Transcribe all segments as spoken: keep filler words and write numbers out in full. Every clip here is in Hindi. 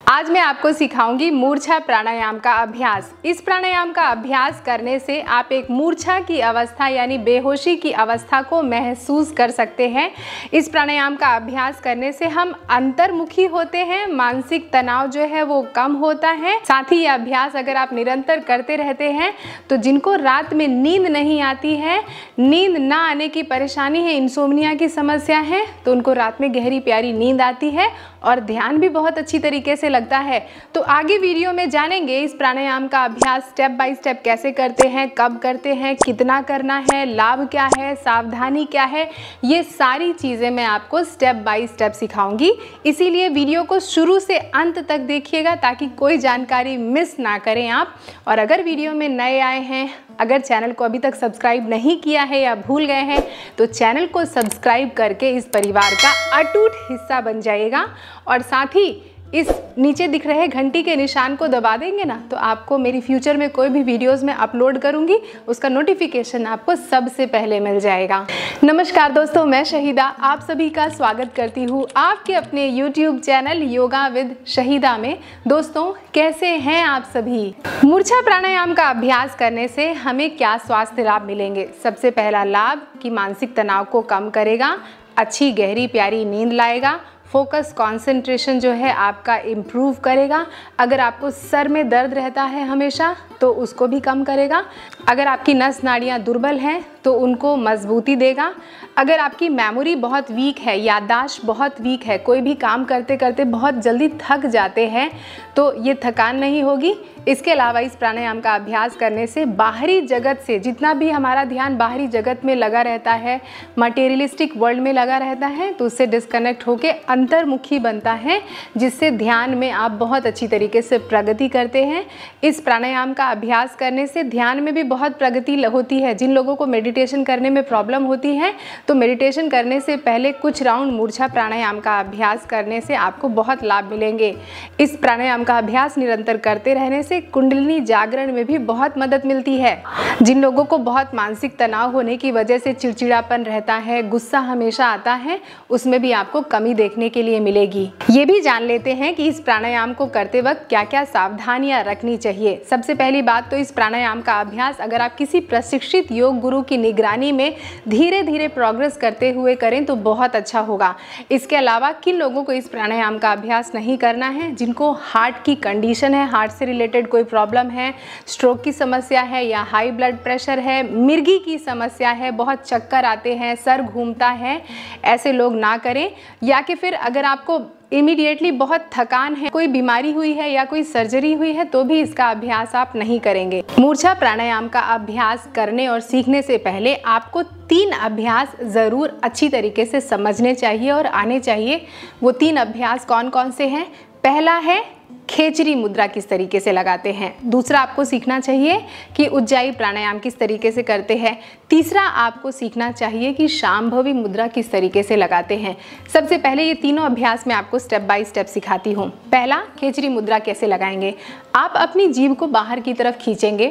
आज मैं आपको सिखाऊंगी मूर्छा प्राणायाम का अभ्यास। इस प्राणायाम का अभ्यास करने से आप एक मूर्छा की अवस्था यानी बेहोशी की अवस्था को महसूस कर सकते हैं। इस प्राणायाम का अभ्यास करने से हम अंतर्मुखी होते हैं, मानसिक तनाव जो है वो कम होता है। साथ ही यह अभ्यास अगर आप निरंतर करते रहते हैं तो जिनको रात में नींद नहीं आती है, नींद ना आने की परेशानी है, इंसोम्निया की समस्या है, तो उनको रात में गहरी प्यारी नींद आती है और ध्यान भी बहुत अच्छी तरीके से लगता है। तो आगे वीडियो में जानेंगे इस प्राणायाम का अभ्यास स्टेप बाय स्टेप कैसे करते हैं, कब करते हैं, कितना करना है, लाभ क्या है, सावधानी क्या है, ये सारी चीज़ें मैं आपको स्टेप बाय स्टेप सिखाऊंगी। इसीलिए वीडियो को शुरू से अंत तक देखिएगा ताकि कोई जानकारी मिस ना करें आप। और अगर वीडियो में नए आए हैं, अगर चैनल को अभी तक सब्सक्राइब नहीं किया है या भूल गए हैं तो चैनल को सब्सक्राइब करके इस परिवार का अटूट हिस्सा बन जाइएगा। और साथ ही इस नीचे दिख रहे घंटी के निशान को दबा देंगे ना तो आपको मेरी फ्यूचर में कोई भी वीडियोस में अपलोड करूंगी उसका नोटिफिकेशन आपको सबसे पहले मिल जाएगा। नमस्कार दोस्तों, मैं शहीदा आप सभी का स्वागत करती हूँ आपके अपने YouTube channel yoga with Shahida में। दोस्तों, कैसे हैं आप सभी? मूर्छा प्राणायाम का अभ्यास करने से हमें क्या स्वास्थ्य लाभ मिलेंगे? सबसे पहला लाभ कि मानसिक तनाव को कम करेगा, अच्छी गहरी प्यारी नींद लाएगा, फोकस कंसंट्रेशन जो है आपका इम्प्रूव करेगा। अगर आपको सर में दर्द रहता है हमेशा तो उसको भी कम करेगा। अगर आपकी नस नाड़ियाँ दुर्बल हैं तो उनको मजबूती देगा। अगर आपकी मेमोरी बहुत वीक है, याददाश्त बहुत वीक है, कोई भी काम करते करते बहुत जल्दी थक जाते हैं तो ये थकान नहीं होगी। इसके अलावा इस प्राणायाम का अभ्यास करने से बाहरी जगत से जितना भी हमारा ध्यान बाहरी जगत में लगा रहता है, मटेरियलिस्टिक वर्ल्ड में लगा रहता है, तो उससे डिस्कनेक्ट होके अंतर्मुखी बनता है, जिससे ध्यान में आप बहुत अच्छी तरीके से प्रगति करते हैं। इस प्राणायाम का अभ्यास करने से ध्यान में भी बहुत प्रगति होती है। जिन लोगों को मेडिटेशन करने में प्रॉब्लम होती है तो मेडिटेशन करने से पहले कुछ राउंड मूर्छा प्राणायाम का अभ्यास करने से आपको बहुत लाभ मिलेंगे। इस प्राणायाम का अभ्यास निरंतर करते रहने से कुंडलिनी जागरण में भी बहुत मदद मिलती है। जिन लोगों को बहुत मानसिक तनाव होने की वजह से चिड़चिड़ापन रहता है, गुस्सा हमेशा आता है, उसमें भी आपको कमी देखने के लिए मिलेगी। ये भी जान लेते हैं कि इस प्राणायाम को करते वक्त क्या क्या सावधानियां रखनी चाहिए। सबसे पहली बात तो इस प्राणायाम का अभ्यास अगर आप किसी प्रशिक्षित योग गुरु की निगरानी में धीरे धीरे प्रोग्रेस करते हुए करें तो बहुत अच्छा होगा। इसके अलावा किन लोगों को इस प्राणायाम का अभ्यास नहीं करना है? जिनको हार्ट की कंडीशन है, हार्ट से रिलेटेड कोई प्रॉब्लम है, स्ट्रोक की समस्या है या हाई ब्लड प्रेशर है, मिर्गी की समस्या है, बहुत चक्कर आते हैं, सर घूमता है, ऐसे लोग ना करें। या कि फिर अगर आपको इमीडिएटली बहुत थकान है, कोई बीमारी हुई है या कोई सर्जरी हुई है तो भी इसका अभ्यास आप नहीं करेंगे। मूर्छा प्राणायाम का अभ्यास करने और सीखने से पहले आपको तीन अभ्यास ज़रूर अच्छी तरीके से समझने चाहिए और आने चाहिए। वो तीन अभ्यास कौन कौन से हैं? पहला है खेचरी मुद्रा किस तरीके से लगाते हैं। दूसरा आपको सीखना चाहिए कि उज्जाई प्राणायाम किस तरीके से करते हैं। तीसरा आपको सीखना चाहिए कि शांभवी मुद्रा किस तरीके से लगाते हैं। सबसे पहले ये तीनों अभ्यास मैं आपको स्टेप बाय स्टेप सिखाती हूँ। पहला, खेचरी मुद्रा कैसे लगाएंगे। आप अपनी जीभ को बाहर की तरफ खींचेंगे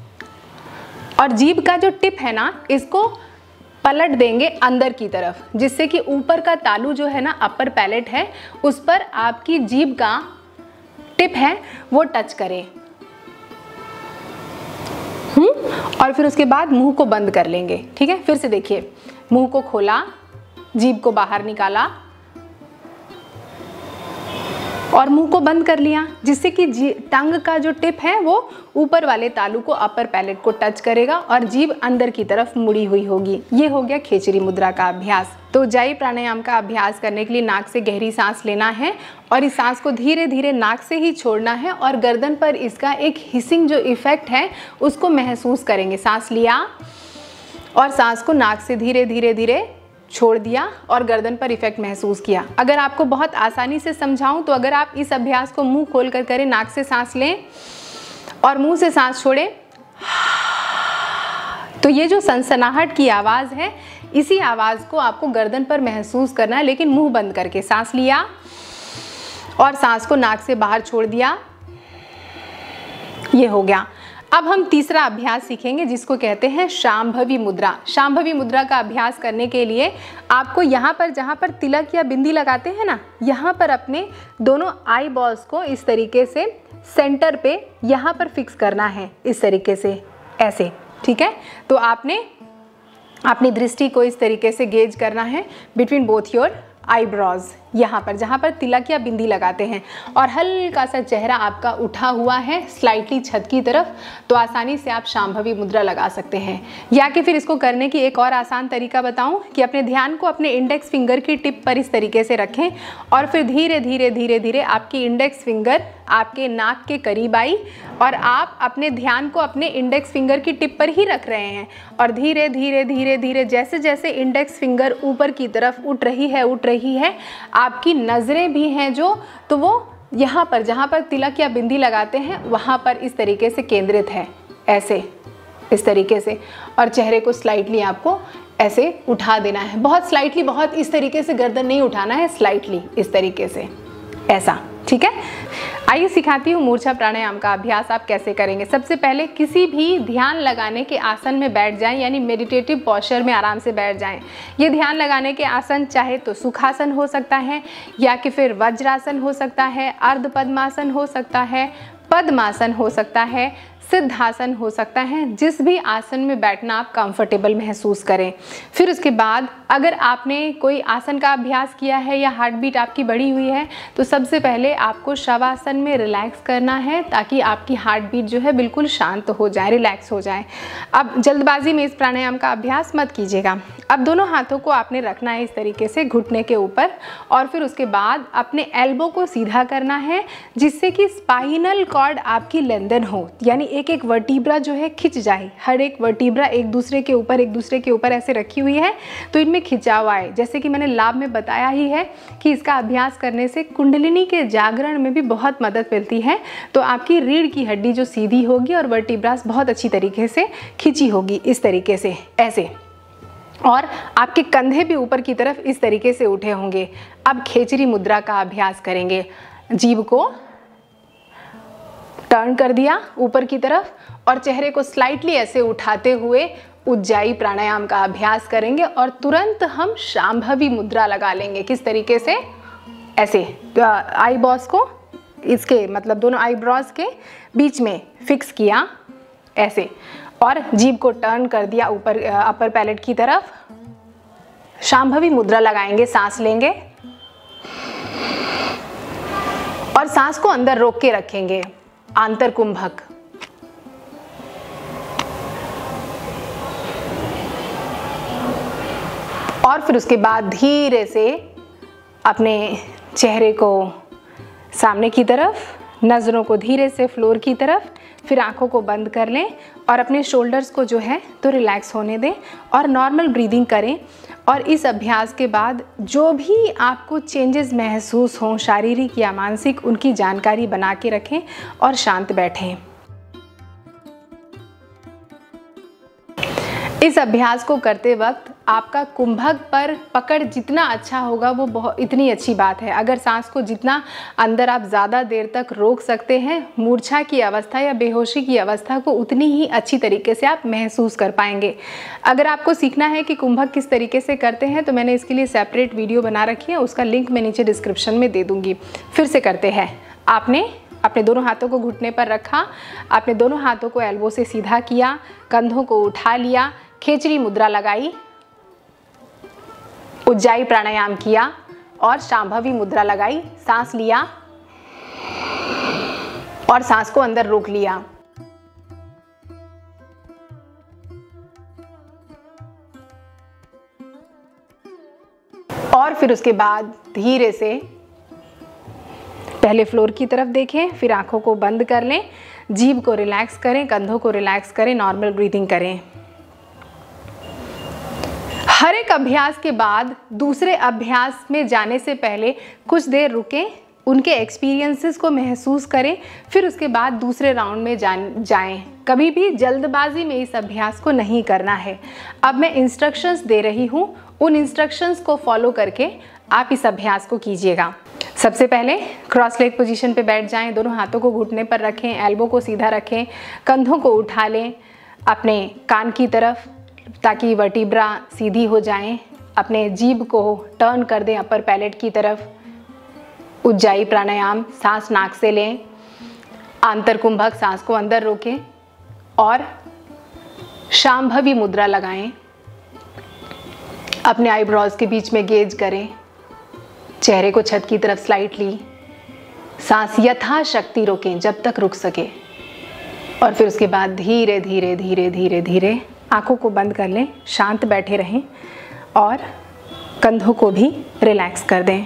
और जीभ का जो टिप है ना, इसको पलट देंगे अंदर की तरफ, जिससे कि ऊपर का तालू जो है ना, अपर पैलेट है, उस पर आपकी जीभ का टिप है वो टच करें। हम्म और फिर उसके बाद मुंह को बंद कर लेंगे। ठीक है, फिर से देखिए, मुंह को खोला, जीभ को बाहर निकाला और मुंह को बंद कर लिया, जिससे कि टंग का जो टिप है वो ऊपर वाले तालू को, अपर पैलेट को टच करेगा और जीभ अंदर की तरफ मुड़ी हुई होगी। ये हो गया खेचरी मुद्रा का अभ्यास। तो उज्जाई प्राणायाम का अभ्यास करने के लिए नाक से गहरी सांस लेना है और इस सांस को धीरे धीरे नाक से ही छोड़ना है और गर्दन पर इसका एक हिसिंग जो इफेक्ट है उसको महसूस करेंगे। सांस लिया और सांस को नाक से धीरे धीरे धीरे छोड़ दिया और गर्दन पर इफेक्ट महसूस किया। अगर आपको बहुत आसानी से समझाऊं तो अगर आप इस अभ्यास को मुंह खोल कर करें, नाक से सांस लें और मुंह से सांस छोड़ें, तो ये जो सनसनाहट की आवाज़ है, इसी आवाज़ को आपको गर्दन पर महसूस करना है, लेकिन मुंह बंद करके। सांस लिया और सांस को नाक से बाहर छोड़ दिया, ये हो गया। अब हम तीसरा अभ्यास सीखेंगे जिसको कहते हैं शांभवी मुद्रा। शांभवी मुद्रा का अभ्यास करने के लिए आपको यहाँ पर जहाँ पर तिलक या बिंदी लगाते हैं ना, यहाँ पर अपने दोनों आई बॉल्स को इस तरीके से सेंटर पे यहाँ पर फिक्स करना है, इस तरीके से ऐसे, ठीक है। तो आपने अपनी दृष्टि को इस तरीके से गेज करना है बिटवीन बोथ योर आईब्रोज, यहाँ पर जहाँ पर तिलक या बिंदी लगाते हैं, और हल्का सा चेहरा आपका उठा हुआ है स्लाइटली छत की तरफ, तो आसानी से आप शांभवी मुद्रा लगा सकते हैं। या कि फिर इसको करने की एक और आसान तरीका बताऊं कि अपने ध्यान को अपने इंडेक्स फिंगर की टिप पर इस तरीके से रखें और फिर धीरे धीरे धीरे धीरे आपकी इंडेक्स फिंगर आपके नाक के करीब आई और आप अपने ध्यान को अपने इंडेक्स फिंगर की टिप पर ही रख रहे हैं, और धीरे धीरे धीरे धीरे जैसे जैसे इंडेक्स फिंगर ऊपर की तरफ उठ रही है उठ रही है आपकी नज़रें भी हैं जो, तो वो यहाँ पर जहाँ पर तिलक या बिंदी लगाते हैं वहाँ पर इस तरीके से केंद्रित है, ऐसे इस तरीके से, और चेहरे को स्लाइटली आपको ऐसे उठा देना है, बहुत स्लाइटली, बहुत इस तरीके से गर्दन नहीं उठाना है, स्लाइटली इस तरीके से ऐसा, ठीक है। आइए सिखाती हूँ मूर्छा प्राणायाम का अभ्यास आप कैसे करेंगे। सबसे पहले किसी भी ध्यान लगाने के आसन में बैठ जाएं, यानी मेडिटेटिव पोस्चर में आराम से बैठ जाएं। ये ध्यान लगाने के आसन चाहे तो सुखासन हो सकता है, या कि फिर वज्रासन हो सकता है, अर्ध पद्मासन हो सकता है, पद्मासन हो सकता है, सिद्धासन हो सकता है, जिस भी आसन में बैठना आप कंफर्टेबल महसूस करें। फिर उसके बाद अगर आपने कोई आसन का अभ्यास किया है या हार्ट बीट आपकी बढ़ी हुई है तो सबसे पहले आपको शवासन में रिलैक्स करना है ताकि आपकी हार्ट बीट जो है बिल्कुल शांत हो जाए, रिलैक्स हो जाए। अब जल्दबाजी में इस प्राणायाम का अभ्यास मत कीजिएगा। अब दोनों हाथों को आपने रखना है इस तरीके से घुटने के ऊपर, और फिर उसके बाद अपने एल्बो को सीधा करना है जिससे कि स्पाइनल कॉर्ड आपकी लेंथन हो, यानी एक एक वर्टिब्रा जो है खिंच जाए। हर एक वर्टिब्रा एक दूसरे के ऊपर एक दूसरे के ऊपर ऐसे रखी हुई है तो इनमें खिंचाव आए। जैसे कि मैंने लाभ में बताया ही है कि इसका अभ्यास करने से कुंडलिनी के जागरण में भी बहुत मदद मिलती है। तो आपकी रीढ़ की हड्डी जो सीधी होगी और वर्टिब्रास बहुत अच्छी तरीके से खिंची होगी इस तरीके से ऐसे, और आपके कंधे भी ऊपर की तरफ इस तरीके से उठे होंगे। अब खेचरी मुद्रा का अभ्यास करेंगे। जीभ को टर्न कर दिया ऊपर की तरफ और चेहरे को स्लाइटली ऐसे उठाते हुए उज्जाई प्राणायाम का अभ्यास करेंगे, और तुरंत हम शांभवी मुद्रा लगा लेंगे। किस तरीके से? ऐसे आई बॉस को इसके मतलब दोनों आईब्रोज के बीच में फिक्स किया ऐसे, और जीभ को टर्न कर दिया ऊपर अपर पैलेट की तरफ। शांभवी मुद्रा लगाएंगे, सांस लेंगे और सांस को अंदर रोक के रखेंगे, आंतर कुंभक। और फिर उसके बाद धीरे से अपने चेहरे को सामने की तरफ, नज़रों को धीरे से फ्लोर की तरफ, फिर आंखों को बंद कर लें और अपने शोल्डर्स को जो है तो रिलैक्स होने दें और नॉर्मल ब्रीदिंग करें। और इस अभ्यास के बाद जो भी आपको चेंजेस महसूस हों शारीरिक या मानसिक, उनकी जानकारी बना के रखें और शांत बैठें। इस अभ्यास को करते वक्त आपका कुंभक पर पकड़ जितना अच्छा होगा वो बहुत इतनी अच्छी बात है। अगर सांस को जितना अंदर आप ज़्यादा देर तक रोक सकते हैं, मूर्छा की अवस्था या बेहोशी की अवस्था को उतनी ही अच्छी तरीके से आप महसूस कर पाएंगे। अगर आपको सीखना है कि कुंभक किस तरीके से करते हैं तो मैंने इसके लिए सेपरेट वीडियो बना रखी है, उसका लिंक मैं नीचे डिस्क्रिप्शन में दे दूँगी। फिर से करते हैं। आपने अपने दोनों हाथों को घुटने पर रखा, अपने दोनों हाथों को एल्बो से सीधा किया, कंधों को उठा लिया, खेचरी मुद्रा लगाई, उज्जाई प्राणायाम किया और शांभवी मुद्रा लगाई। सांस लिया और सांस को अंदर रोक लिया। और फिर उसके बाद धीरे से पहले फ्लोर की तरफ देखें, फिर आंखों को बंद कर लें, जीभ को रिलैक्स करें, कंधों को रिलैक्स करें, नॉर्मल ब्रीदिंग करें। हर एक अभ्यास के बाद दूसरे अभ्यास में जाने से पहले कुछ देर रुकें, उनके एक्सपीरियंसेस को महसूस करें, फिर उसके बाद दूसरे राउंड में जान जाएं। कभी भी जल्दबाजी में इस अभ्यास को नहीं करना है। अब मैं इंस्ट्रक्शंस दे रही हूँ, उन इंस्ट्रक्शंस को फॉलो करके आप इस अभ्यास को कीजिएगा। सबसे पहले क्रॉस लेग पोजीशन पे बैठ जाएं, दोनों हाथों को घुटने पर रखें, एल्बो को सीधा रखें, कंधों को उठा लें अपने कान की तरफ ताकि वर्टिब्रा सीधी हो जाएं। अपने जीभ को टर्न कर दें अपर पैलेट की तरफ। उज्जाई प्राणायाम, सांस नाक से लें, आंतर कुंभक, सांस को अंदर रोकें और शांभवी मुद्रा लगाएं। अपने आईब्रोज के बीच में गेज करें, चेहरे को छत की तरफ स्लाइटली, सांस यथाशक्ति रोकें जब तक रुक सके और फिर उसके बाद धीरे धीरे धीरे धीरे धीरे आंखों को बंद कर लें, शांत बैठे रहें और कंधों को भी रिलैक्स कर दें।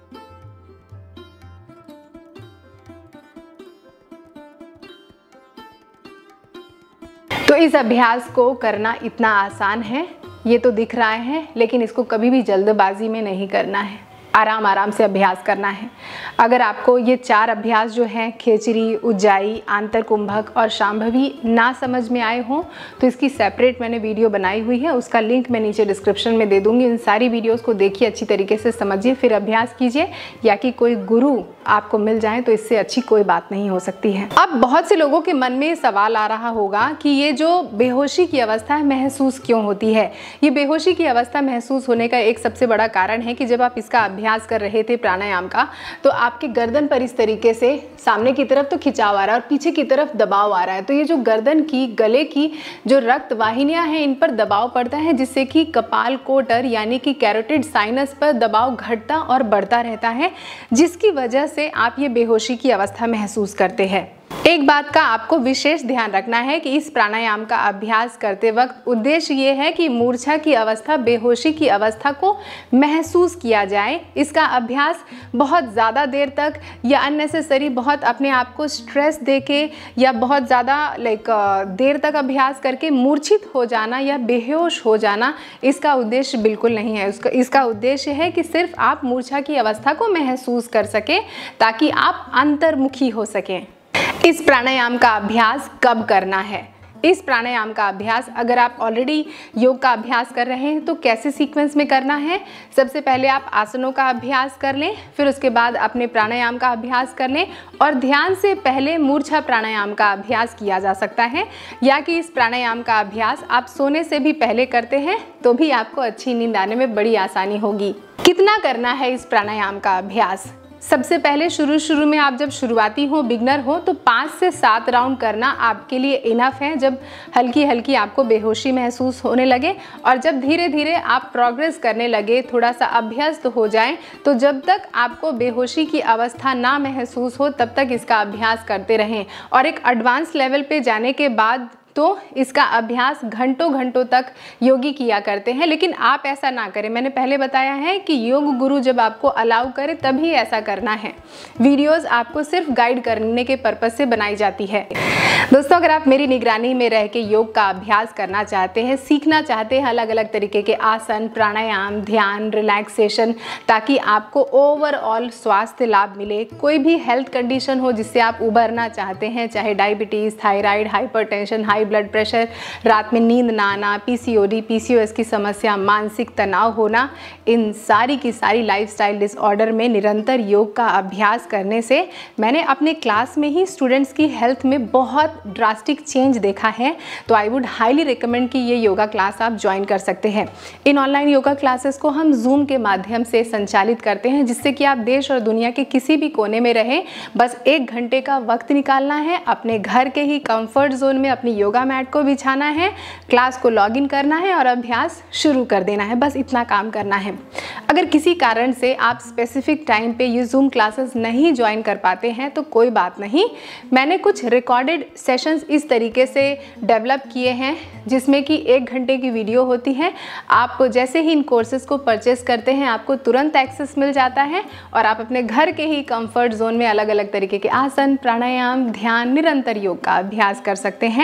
तो इस अभ्यास को करना इतना आसान है, ये तो दिख रहा है, लेकिन इसको कभी भी जल्दबाजी में नहीं करना है, आराम आराम से अभ्यास करना है। अगर आपको ये चार अभ्यास जो हैं खेचरी, उज्जाई, आंतर कुंभक और शांभवी ना समझ में आए हों तो इसकी सेपरेट मैंने वीडियो बनाई हुई है, उसका लिंक मैं नीचे डिस्क्रिप्शन में दे दूंगी। इन सारी वीडियोस को देखिए, अच्छी तरीके से समझिए, फिर अभ्यास कीजिए। या कि कोई गुरु आपको मिल जाए तो इससे अच्छी कोई बात नहीं हो सकती है। अब बहुत से लोगों के मन में सवाल आ रहा होगा कि ये जो बेहोशी की अवस्था महसूस क्यों होती है। ये बेहोशी की अवस्था महसूस होने का एक सबसे बड़ा कारण है कि जब आप इसका अभ्यास कर रहे थे प्राणायाम का, तो आपके गर्दन पर इस तरीके से सामने की तरफ तो खिंचाव आ रहा है और पीछे की तरफ दबाव आ रहा है। तो ये जो गर्दन की, गले की जो रक्त वाहिनियां हैं, इन पर दबाव पड़ता है, जिससे कि कपाल कोटर यानी कि कैरोटिड साइनस पर दबाव घटता और बढ़ता रहता है, जिसकी वजह से आप ये बेहोशी की अवस्था महसूस करते हैं। एक बात का आपको विशेष ध्यान रखना है कि इस प्राणायाम का अभ्यास करते वक्त उद्देश्य ये है कि मूर्छा की अवस्था, बेहोशी की अवस्था को महसूस किया जाए। इसका अभ्यास बहुत ज़्यादा देर तक या अननेसेसरी बहुत अपने आप को स्ट्रेस देके या बहुत ज़्यादा लाइक देर तक अभ्यास करके मूर्छित हो जाना या बेहोश हो जाना, इसका उद्देश्य बिल्कुल नहीं है। उसका इसका उद्देश्य है कि सिर्फ आप मूर्छा की अवस्था को महसूस कर सकें ताकि आप अंतर्मुखी हो सकें। इस प्राणायाम का अभ्यास कब करना है? इस प्राणायाम का अभ्यास अगर आप ऑलरेडी योग का अभ्यास कर रहे हैं तो कैसे सीक्वेंस में करना है? सबसे पहले आप आसनों का अभ्यास कर लें, फिर उसके बाद अपने प्राणायाम का अभ्यास कर लें और ध्यान से पहले मूर्छा प्राणायाम का अभ्यास किया जा सकता है। या कि इस प्राणायाम का अभ्यास आप सोने से भी पहले करते हैं तो भी आपको अच्छी नींद आने में बड़ी आसानी होगी। कितना करना है इस प्राणायाम का अभ्यास? सबसे पहले शुरू शुरू में आप जब शुरुआती हो, बिगनर हो, तो पाँच से सात राउंड करना आपके लिए इनफ है। जब हल्की हल्की आपको बेहोशी महसूस होने लगे और जब धीरे धीरे आप प्रोग्रेस करने लगे, थोड़ा सा अभ्यस्त हो जाएं, तो जब तक आपको बेहोशी की अवस्था ना महसूस हो तब तक इसका अभ्यास करते रहें। और एक एडवांस लेवल पे जाने के बाद तो इसका अभ्यास घंटों घंटों तक योगी किया करते हैं, लेकिन आप ऐसा ना करें। मैंने पहले बताया है कि योग गुरु जब आपको अलाउ करे तभी ऐसा करना है। वीडियोस आपको सिर्फ गाइड करने के पर्पज से बनाई जाती है। दोस्तों, अगर आप मेरी निगरानी में रह के योग का अभ्यास करना चाहते हैं, सीखना चाहते हैं अलग अलग तरीके के आसन, प्राणायाम, ध्यान, रिलैक्सेशन, ताकि आपको ओवरऑल स्वास्थ्य लाभ मिले, कोई भी हेल्थ कंडीशन हो जिससे आप उबरना चाहते हैं, चाहे diabetes, thyroid, hypertension, high blood pressure, रात में नींद ना आना, पीसीओडी, पीसीओएस की समस्या, मानसिक तनाव होना, इन सारी की सारी लाइफस्टाइल डिसऑर्डर में निरंतर योग का अभ्यास करने से मैंने अपने क्लास में ही स्टूडेंट्स की हेल्थ में बहुत ड्रास्टिक चेंज देखा है। तो आई वुड हाईली रिकमेंड कि ये योगा क्लास आप ज्वाइन कर सकते हैं। इन ऑनलाइन योगा क्लासेस को हम जूम के माध्यम से संचालित करते हैं, जिससे कि आप देश और दुनिया के किसी भी कोने में रहें, बस एक घंटे का वक्त निकालना है, अपने घर के ही कंफर्ट जोन में अपनी योगा मैट को बिछाना है, क्लास को लॉगिन करना है और अभ्यास शुरू कर देना है। बस इतना काम करना है। अगर किसी कारण से आप स्पेसिफिक टाइम पे ये जूम क्लासेस नहीं ज्वाइन कर पाते हैं तो कोई बात नहीं, मैंने कुछ रिकॉर्डेड सेशंस इस तरीके से डेवलप किए हैं जिसमें कि एक घंटे की वीडियो होती है। आप जैसे ही इन कोर्सेज को परचेस करते हैं आपको तुरंत एक्सेस मिल जाता है और आप अपने घर के ही कंफर्ट जोन में अलग अलग तरीके के आसन, प्राणायाम, ध्यान, निरंतर योग का अभ्यास कर सकते हैं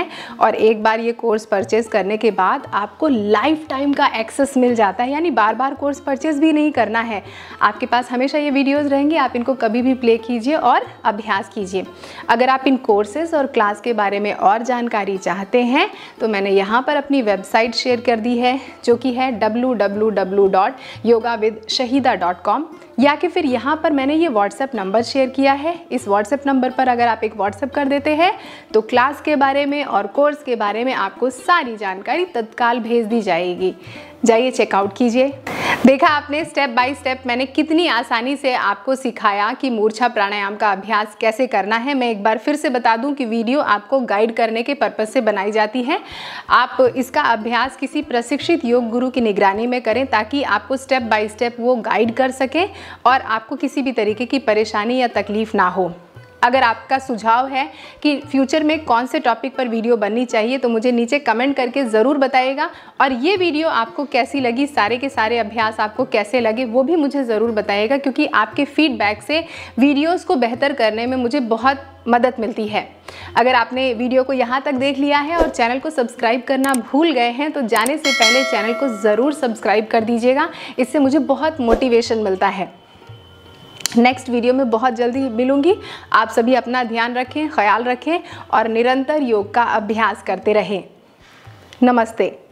और एक बार ये कोर्स परचेज़ करने के बाद आपको लाइफ टाइम का एक्सेस मिल जाता है, यानी बार बार कोर्स परचेज़ भी नहीं करना है। आपके पास हमेशा ये वीडियोज़ रहेंगे, आप इनको कभी भी प्ले कीजिए और अभ्यास कीजिए। अगर आप इन कोर्सेज़ और क्लास के बारे में और जानकारी चाहते हैं तो मैंने यहाँ पर अपनी वेबसाइट शेयर कर दी है, जो कि है W W W dot yoga with Shahida dot com, या कि फिर यहाँ पर मैंने ये व्हाट्सएप नंबर शेयर किया है। इस व्हाट्सएप नंबर पर अगर आप एक व्हाट्सएप कर देते हैं तो क्लास के बारे में और कोर्स के बारे में आपको सारी जानकारी तत्काल भेज दी जाएगी। जाइए चेकआउट कीजिए। देखा आपने, स्टेप बाय स्टेप मैंने कितनी आसानी से आपको सिखाया कि मूर्छा प्राणायाम का अभ्यास कैसे करना है। मैं एक बार फिर से बता दूं कि वीडियो आपको गाइड करने के पर्पज़ से बनाई जाती है। आप इसका अभ्यास किसी प्रशिक्षित योग गुरु की निगरानी में करें ताकि आपको स्टेप बाय स्टेप वो गाइड कर सकें और आपको किसी भी तरीके की परेशानी या तकलीफ़ ना हो। अगर आपका सुझाव है कि फ्यूचर में कौन से टॉपिक पर वीडियो बननी चाहिए तो मुझे नीचे कमेंट करके ज़रूर बताइएगा। और ये वीडियो आपको कैसी लगी, सारे के सारे अभ्यास आपको कैसे लगे वो भी मुझे ज़रूर बताइएगा, क्योंकि आपके फीडबैक से वीडियोस को बेहतर करने में मुझे बहुत मदद मिलती है। अगर आपने वीडियो को यहाँ तक देख लिया है और चैनल को सब्सक्राइब करना भूल गए हैं तो जाने से पहले चैनल को ज़रूर सब्सक्राइब कर दीजिएगा, इससे मुझे बहुत मोटिवेशन मिलता है। नेक्स्ट वीडियो में बहुत जल्दी मिलूंगी। आप सभी अपना ध्यान रखें, ख्याल रखें और निरंतर योग का अभ्यास करते रहें। नमस्ते।